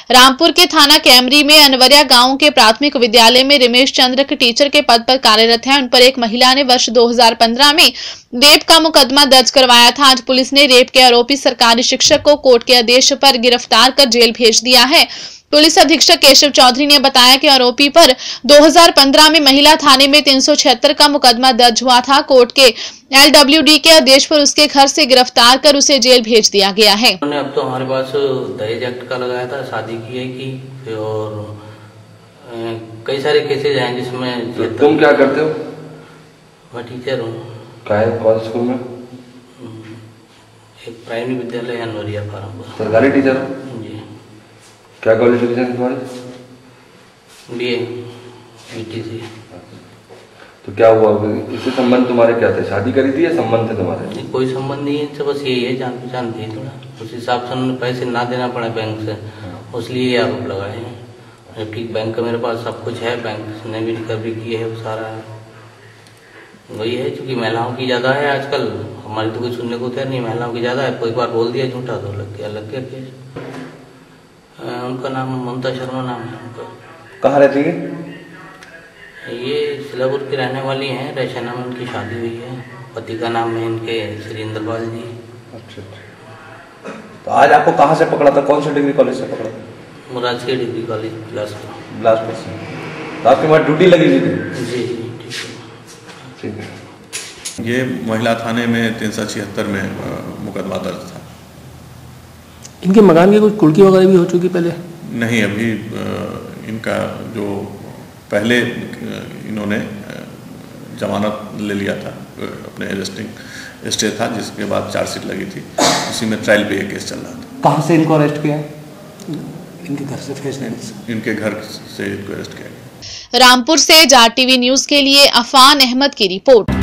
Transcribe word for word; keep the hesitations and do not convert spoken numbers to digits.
रामपुर के थाना कैमरी में अनवरिया गांव के प्राथमिक विद्यालय में रमेश चंद्र के टीचर के पद पर कार्यरत हैं। उन पर एक महिला ने वर्ष दो हज़ार पंद्रह में रेप का मुकदमा दर्ज करवाया था। आज पुलिस ने रेप के आरोपी सरकारी शिक्षक को कोर्ट के आदेश पर गिरफ्तार कर जेल भेज दिया है। पुलिस अधीक्षक केशव चौधरी ने बताया कि आरोपी पर दो हज़ार पंद्रह में महिला थाने में तीन सौ छिहत्तर का मुकदमा दर्ज हुआ था। कोर्ट के एल डब्ल्यू डी के आदेश पर उसके घर से गिरफ्तार कर उसे जेल भेज दिया गया है। उन्होंने अब तो हमारे पास दहेज एक्ट का लगाया था, शादी की है की और कई सारे केसेज हैं जिसमें। तो तुम क्या करते हो? मैं टीचर हूँ। कौन स्कूल में? एक प्राइमरी विद्यालय अनवरिया फार्म। सरकारी टीचर हो? जी। क्या क्वालिफिकेशन तुम्हारी? B A B T C. तो क्या हुआ, इससे संबंध तुम्हारे क्या थे? शादी करी थी या संबंध थे तुम्हारे? नहीं, कोई संबंध नहीं है इनसे, बस यही है जान पहचान थी थोड़ा, उस हिसाब से उन्होंने पैसे ना देना पड़ा बैंक से, इसलिए ये आरोप लगाए हैं। जबकि बैंक का मेरे पास सब कुछ है, बैंक ने भी रिकवरी की है, वो सारा वही है। चूंकि महिलाओं की ज्यादा है आजकल, हमारी तो कोई सुनने को तैयार नहीं, महिलाओं की ज्यादा है। कोई बार बोल दिया झूठा तो लग गया लग गया केस। उनका नाम ममता शर्मा नाम है उनका। कहाँ रहती है? ये सिलापुर की रहने वाली हैं। रैशना में उनकी शादी हुई है। पति का नाम है इनके सुरेंद्र पाल जी। अच्छा अच्छा। तो आज आपको कहाँ से पकड़ा था? कौन से डिग्री कॉलेज से पकड़ा था? Muradgarh degree college Bilaspur. बिलासपुर से। तो आपकी वहाँ ड्यूटी लगी हुई थी? जी जी ठीक है। ये महिला थाने में तीन सौ छिहत्तर में मुकदमा दर्ज था। इनके मकान की कुछ कुर्की वगैरह भी हो चुकी पहले? नहीं, अभी इनका जो पहले इन्होंने जमानत ले लिया था, अपने अरेस्टिंग स्टे था, जिसके बाद चार्जशीट लगी थी, उसी में ट्रायल पे ये केस चल रहा था। कहाँ से इनको अरेस्ट किया? इनके घर से फेस इनके घर से इनको अरेस्ट किया गया। रामपुर से जाट टीवी न्यूज के लिए अफान अहमद की रिपोर्ट।